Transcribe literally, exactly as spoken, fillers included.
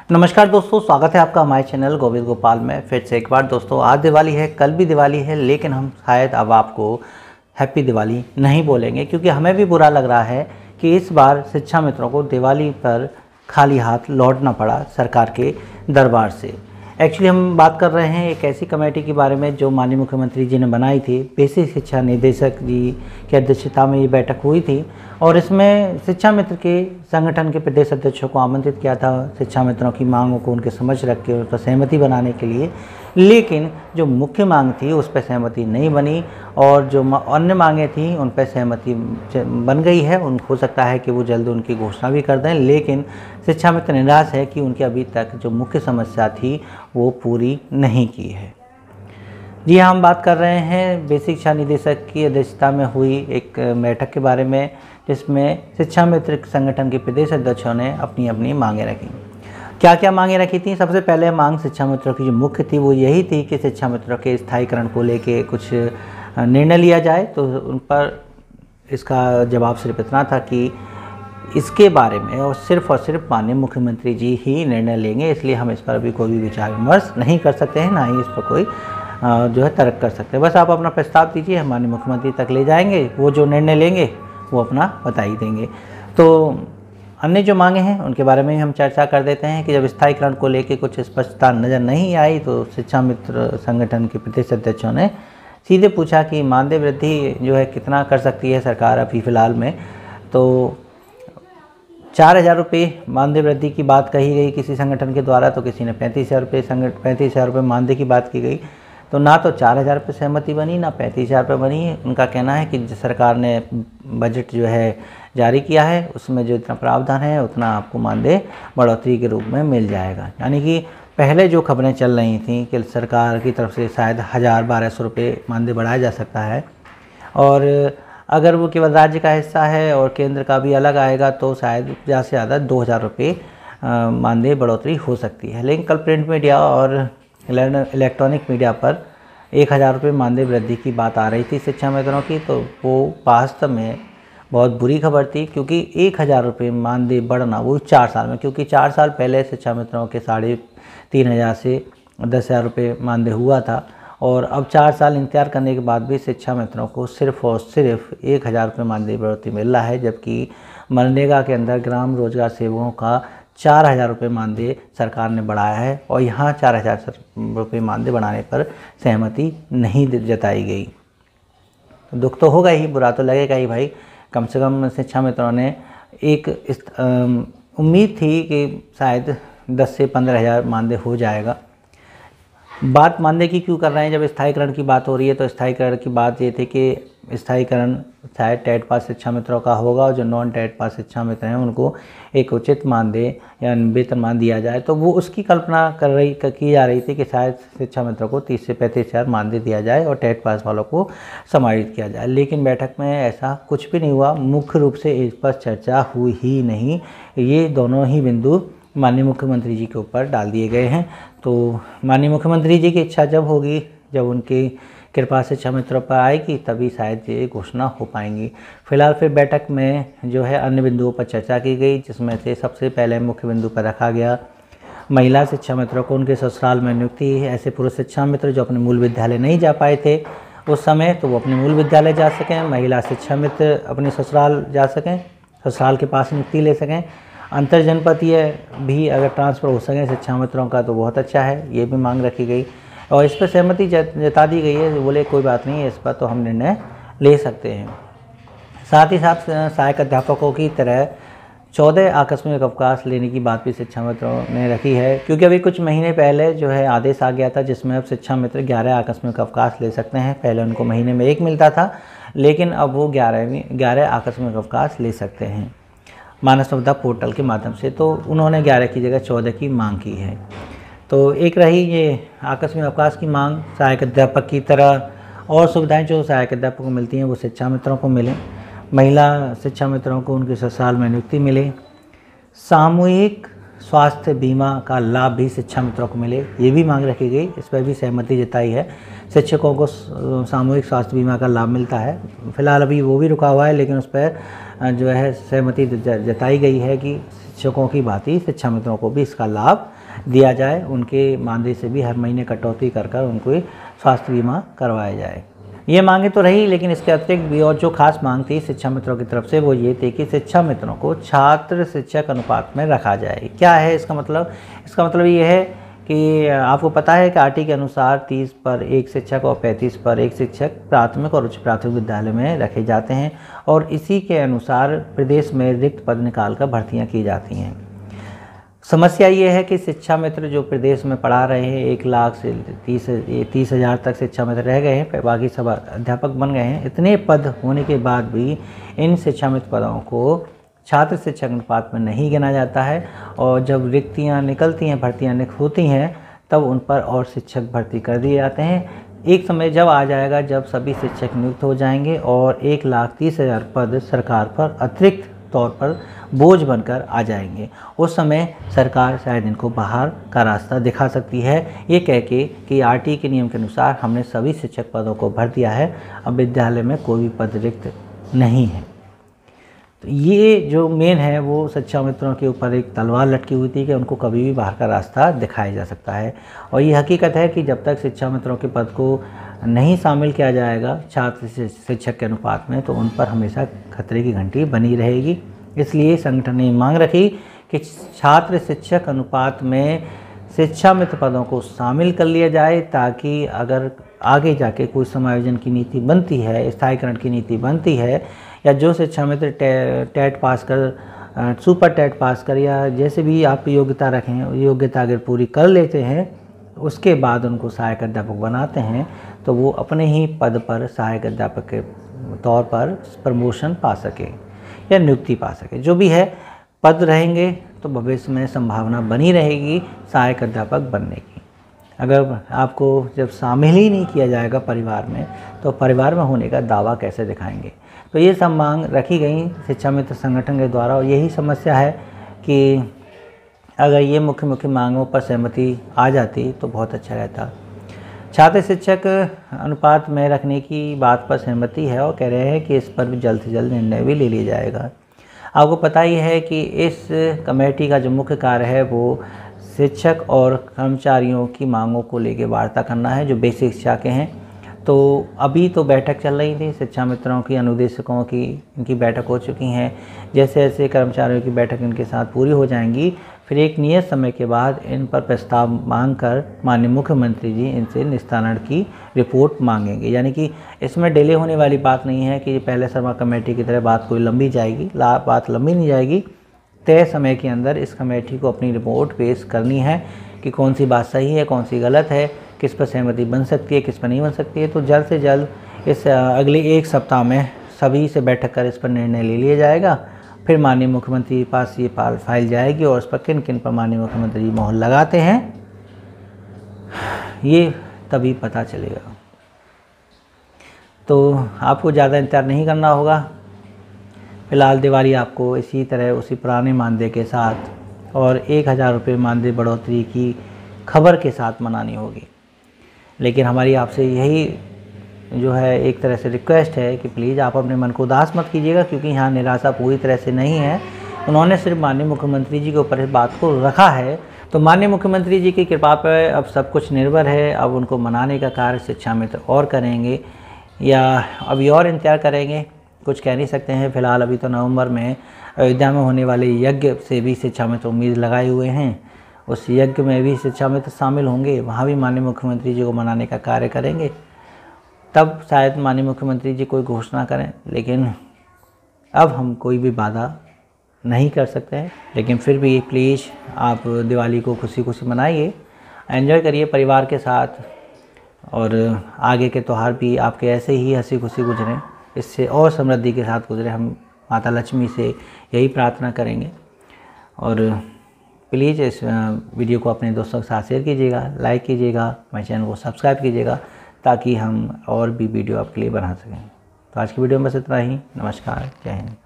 नमस्कार दोस्तों, स्वागत है आपका हमारे चैनल गोविंद गोपाल में। फिर से एक बार दोस्तों, आज दिवाली है, कल भी दिवाली है, लेकिन हम शायद अब आपको हैप्पी दिवाली नहीं बोलेंगे, क्योंकि हमें भी बुरा लग रहा है कि इस बार शिक्षा मित्रों को दिवाली पर खाली हाथ लौटना पड़ा सरकार के दरबार से। एक्चुअली हम बात कर रहे हैं एक ऐसी कमेटी के बारे में जो माननीय मुख्यमंत्री जी ने बनाई थी। बेसिक शिक्षा निदेशक जी की अध्यक्षता में ये बैठक हुई थी और इसमें शिक्षा मित्र के संगठन के प्रदेश अध्यक्षों को आमंत्रित किया था, शिक्षा मित्रों की मांगों को उनके समझ रख के उन पर सहमति बनाने के लिए। लेकिन जो मुख्य मांग थी उस पर सहमति नहीं बनी और जो अन्य मांगें थी उन पर सहमति बन गई है। उन हो सकता है कि वो जल्द उनकी घोषणा भी कर दें, लेकिन शिक्षा मित्र निराश है कि उनकी अभी तक जो मुख्य समस्या थी वो पूरी नहीं की है। जी हाँ, हम बात कर रहे हैं बेसिक शिक्षा निदेशक की अध्यक्षता में हुई एक बैठक के बारे में, जिसमें शिक्षा मित्र संगठन के प्रदेश अध्यक्षों ने अपनी अपनी मांगें रखी। क्या क्या मांगें रखी थी? सबसे पहले मांग शिक्षा मित्रों की जो मुख्य थी वो यही थी कि शिक्षा मित्रों के स्थायीकरण को लेके कुछ निर्णय लिया जाए। तो उन पर इसका जवाब सिर्फ इतना था कि इसके बारे में और सिर्फ और सिर्फ माननीय मुख्यमंत्री जी ही निर्णय लेंगे, इसलिए हम इस पर अभी कोई भी विचार विमर्श नहीं कर सकते हैं, ना ही इस पर कोई जो है तर्क कर सकते हैं। बस आप अपना प्रस्ताव दीजिए, हम माननीय मुख्यमंत्री तक ले जाएंगे, वो जो निर्णय लेंगे वो अपना बता ही देंगे। तो अन्य जो मांगे हैं उनके बारे में हम चर्चा कर देते हैं कि जब स्थायीकरण को लेकर कुछ स्पष्टता नज़र नहीं आई तो शिक्षा मित्र संगठन के प्रदेश अध्यक्षों ने सीधे पूछा कि मानदेय वृद्धि जो है कितना कर सकती है सरकार अभी फ़िलहाल में। तो चार हज़ार रुपये मानदेय वृद्धि की बात कही गई किसी संगठन के द्वारा, तो किसी ने पैंतीस हज़ार रुपये संगठन पैंतीस हज़ार रुपये मानदेय की बात की गई। तो ना तो चार हज़ार रुपये सहमति बनी, ना पैंतीस हज़ार रुपये बनी। उनका कहना है कि सरकार ने बजट जो है जारी किया है उसमें जो इतना प्रावधान है उतना आपको मानदेय बढ़ोतरी के रूप में मिल जाएगा। यानी कि पहले जो खबरें चल रही थी कि सरकार की तरफ से शायद हज़ार बारह सौ रुपये मानदेय बढ़ाया जा सकता है, और अगर वो केवल राज्य का हिस्सा है और केंद्र का भी अलग आएगा तो शायद ज़्यादा से ज़्यादा दो हज़ार रुपये मानदेय बढ़ोतरी हो सकती है। लेकिन कल प्रिंट मीडिया और इलेक्ट्रॉनिक मीडिया पर एक हज़ार रुपये मानदेय वृद्धि की बात आ रही थी शिक्षा मित्रों की, तो वो वास्तव में बहुत बुरी खबर थी, क्योंकि एक हज़ार रुपये मानदेय बढ़ना वो चार साल में, क्योंकि चार साल पहले शिक्षा मित्रों के साढ़े तीन हज़ार से दस हज़ार रुपये मानदेय हुआ था, और अब चार साल इंतजार करने के बाद भी शिक्षा मित्रों को सिर्फ और सिर्फ एक हज़ार रुपये मानदेय बढ़ोतरी मिल रहा है, जबकि मनरेगा के अंदर ग्राम रोजगार सेवकों का चार हज़ार रुपये मानदेय सरकार ने बढ़ाया है और यहाँ चार हज़ार रुपये मानदेय बढ़ाने पर सहमति नहीं जताई गई। तो दुख तो होगा ही, बुरा तो लगेगा ही भाई। कम से कम शिक्षा मित्रों ने एक उम्मीद थी कि शायद दस से पंद्रह हज़ार मानदेय हो जाएगा। बात मानदेय की क्यों कर रहे हैं? जब स्थायीकरण की बात हो रही है तो स्थायीकरण की बात ये थी कि स्थायीकरण शायद टेट पास शिक्षा मित्रों का होगा और जो नॉन टेट पास शिक्षा मित्र हैं उनको एक उचित मानदेय या वेतनमान दिया जाए। तो वो उसकी कल्पना कर रही की जा रही थी कि शायद शिक्षा मित्रों को तीस से पैंतीस हज़ार मानदेय दिया जाए और टेट पास वालों को समाहित किया जाए। लेकिन बैठक में ऐसा कुछ भी नहीं हुआ। मुख्य रूप से इस पर चर्चा हुई ही नहीं। ये दोनों ही बिंदु माननीय मुख्यमंत्री जी के ऊपर डाल दिए गए हैं। तो माननीय मुख्यमंत्री जी की इच्छा जब होगी, जब उनकी कृपा शिक्षा मित्रों पर आएगी, तभी शायद ये घोषणा हो पाएंगी। फिलहाल फिर बैठक में जो है अन्य बिंदुओं पर चर्चा की गई, जिसमें से सबसे पहले मुख्य बिंदु पर रखा गया महिला शिक्षा मित्रों को उनके ससुराल में नियुक्ति। ऐसे पुरुष शिक्षा मित्र जो अपने मूल विद्यालय नहीं जा पाए थे उस समय, तो वो अपने मूल विद्यालय जा सकें। महिला शिक्षा मित्र अपने ससुराल जा सकें, ससुराल के पास नियुक्ति ले सकें। अंतर जनपदीय भी अगर ट्रांसफ़र हो सकें शिक्षा मित्रों का तो बहुत अच्छा है, ये भी मांग रखी गई और इस पर सहमति जता दी गई है। बोले कोई बात नहीं है, इस पर तो हम निर्णय ले सकते हैं। साथ ही साथ सहायक अध्यापकों की तरह चौदह आकस्मिक अवकाश लेने की बात भी शिक्षा मित्रों ने रखी है, क्योंकि अभी कुछ महीने पहले जो है आदेश आ गया था जिसमें अब शिक्षा मित्र ग्यारह आकस्मिक अवकाश ले सकते हैं। पहले उनको महीने में एक मिलता था, लेकिन अब वो ग्यारह ग्यारह आकस्मिक अवकाश ले सकते हैं मानव संपदा पोर्टल के माध्यम से। तो उन्होंने ग्यारह की जगह चौदह की मांग की है। तो एक रही ये आकस्मिक अवकाश की मांग। सहायक अध्यापक की तरह और सुविधाएं जो सहायक अध्यापक को मिलती हैं वो शिक्षा मित्रों को मिलें। महिला शिक्षा मित्रों को उनके ससुराल में नियुक्ति मिले। सामूहिक स्वास्थ्य बीमा का लाभ भी शिक्षा मित्रों को मिले, ये भी मांग रखी गई। इस पर भी सहमति जताई है। शिक्षकों को सामूहिक स्वास्थ्य बीमा का लाभ मिलता है, फिलहाल अभी वो भी रुका हुआ है, लेकिन उस पर जो है सहमति जताई गई है कि शिक्षकों की भांति शिक्षा मित्रों को भी इसका लाभ दिया जाए, उनके मानदेय से भी हर महीने कटौती कर कर उनको स्वास्थ्य बीमा करवाया जाए। ये मांगे तो रही, लेकिन इसके अतिरिक्त भी और जो खास मांग थी शिक्षा मित्रों की तरफ से वो ये थी कि शिक्षा मित्रों को छात्र शिक्षक अनुपात में रखा जाए। क्या है इसका मतलब? इसका मतलब ये है कि आपको पता है कि आरटी के अनुसार तीस पर एक शिक्षक और पैंतीस पर एक शिक्षक प्राथमिक और उच्च प्राथमिक विद्यालय में रखे जाते हैं और इसी के अनुसार प्रदेश में रिक्त पद निकाल कर भर्तियाँ की जाती हैं। समस्या ये है कि शिक्षा मित्र जो प्रदेश में पढ़ा रहे हैं, एक लाख से तीस तीस हज़ार तक शिक्षा मित्र रह गए हैं, बाकी सब अध्यापक बन गए हैं। इतने पद होने के बाद भी इन शिक्षा मित्र पदों को छात्र शिक्षक अनुपात में नहीं गिना जाता है और जब रिक्तियाँ निकलती हैं, भर्तियाँ होती हैं, तब उन पर और शिक्षक भर्ती कर दिए जाते हैं। एक समय जब आ जाएगा जब सभी शिक्षक नियुक्त हो जाएंगे और एक लाख तीस हज़ार पद सरकार पर अतिरिक्त तौर पर बोझ बनकर आ जाएंगे। उस समय सरकार शायद इनको बाहर का रास्ता दिखा सकती है, ये कह के कि आरटी के नियम के अनुसार हमने सभी शिक्षक पदों को भर दिया है, अब विद्यालय में कोई भी पद रिक्त नहीं है। तो ये जो मेन है वो शिक्षा मित्रों के ऊपर एक तलवार लटकी हुई थी कि उनको कभी भी बाहर का रास्ता दिखाया जा सकता है। और ये हकीकत है कि जब तक शिक्षा मित्रों के पद को नहीं शामिल किया जाएगा छात्र शिक्षक के अनुपात में, तो उन पर हमेशा खतरे की घंटी बनी रहेगी। इसलिए संगठन ने मांग रखी कि छात्र शिक्षक अनुपात में शिक्षा मित्र पदों को शामिल कर लिया जाए, ताकि अगर आगे जाके कोई समायोजन की नीति बनती है, स्थायीकरण की नीति बनती है, या जो शिक्षा मित्र टे, टेट पास कर, सुपर टेट पास कर, या जैसे भी आप योग्यता रखें, योग्यता अगर पूरी कर लेते हैं, उसके बाद उनको सहायक अध्यापक बनाते हैं, तो वो अपने ही पद पर सहायक अध्यापक के तौर पर प्रमोशन पा सके या नियुक्ति पा सके। जो भी है, पद रहेंगे तो भविष्य में संभावना बनी रहेगी सहायक अध्यापक बनने की। अगर आपको जब शामिल ही नहीं किया जाएगा परिवार में, तो परिवार में होने का दावा कैसे दिखाएंगे? तो ये सब मांग रखी गई शिक्षा मित्र संगठन के द्वारा और यही समस्या है कि अगर ये मुख्य मुख्य मांगों पर सहमति आ जाती तो बहुत अच्छा रहता। छात्र शिक्षक अनुपात में रखने की बात पर सहमति है और कह रहे हैं कि इस पर भी जल्द से जल्द निर्णय भी ले लिया जाएगा। आपको पता ही है कि इस कमेटी का जो मुख्य कार्य है वो शिक्षक और कर्मचारियों की मांगों को लेकर वार्ता करना है, जो बेसिक शिक्षा के हैं। तो अभी तो बैठक चल रही थी शिक्षा मित्रों की, अनुदेशकों की, इनकी बैठक हो चुकी हैं। जैसे जैसे कर्मचारियों की बैठक इनके साथ पूरी हो जाएंगी, फिर एक नियत समय के बाद इन पर प्रस्ताव मांगकर माननीय मुख्यमंत्री जी इनसे निस्तारण की रिपोर्ट मांगेंगे। यानी कि इसमें डिले होने वाली बात नहीं है कि पहले शर्मा कमेटी की तरह बात कोई लंबी जाएगी, ला बात लंबी नहीं जाएगी। तय समय के अंदर इस कमेटी को अपनी रिपोर्ट पेश करनी है कि कौन सी बात सही है, कौन सी गलत है, किस पर सहमति बन सकती है, किस पर नहीं बन सकती है। तो जल्द से जल्द इस अगले एक सप्ताह में सभी से बैठक कर इस पर निर्णय ले लिया जाएगा। फिर माननीय मुख्यमंत्री के पास ये फाइल जाएगी और उस पर किन किन पर माननीय मुख्यमंत्री मोहर लगाते हैं, ये तभी पता चलेगा। तो आपको ज़्यादा इंतजार नहीं करना होगा। फ़िलहाल दिवाली आपको इसी तरह उसी पुराने मानदेय के साथ और एक हज़ार रुपये मानदेय बढ़ोतरी की खबर के साथ मनानी होगी। लेकिन हमारी आपसे यही जो है एक तरह से रिक्वेस्ट है कि प्लीज़ आप अपने मन को उदास मत कीजिएगा, क्योंकि यहाँ निराशा पूरी तरह से नहीं है। उन्होंने सिर्फ माननीय मुख्यमंत्री जी के ऊपर इस बात को रखा है, तो माननीय मुख्यमंत्री जी की कृपा पर अब सब कुछ निर्भर है। अब उनको मनाने का कार्य शिक्षा मित्र और करेंगे या अभी और इंतजार करेंगे, कुछ कह नहीं सकते हैं। फिलहाल अभी तो नवंबर में अयोध्या में होने वाले यज्ञ से भी शिक्षा मित्र उम्मीद लगाए हुए हैं, उस यज्ञ में भी शिक्षा मित्र शामिल होंगे, वहाँ भी माननीय मुख्यमंत्री जी को मनाने का कार्य करेंगे। तब शायद माननीय मुख्यमंत्री जी कोई घोषणा करें, लेकिन अब हम कोई भी बाधा नहीं कर सकते हैं। लेकिन फिर भी प्लीज़ आप दिवाली को खुशी खुशी मनाइए, एंजॉय करिए परिवार के साथ, और आगे के त्यौहार भी आपके ऐसे ही हंसी खुशी गुजरें, इससे और समृद्धि के साथ गुजरे। हम माता लक्ष्मी से यही प्रार्थना करेंगे। और प्लीज़ इस वीडियो को अपने दोस्तों के साथ शेयर कीजिएगा, लाइक कीजिएगा, मेरे चैनल को सब्सक्राइब कीजिएगा, ताकि हम और भी वीडियो आपके लिए बना सकें। तो आज की वीडियो में बस इतना ही। नमस्कार, जय हिंद।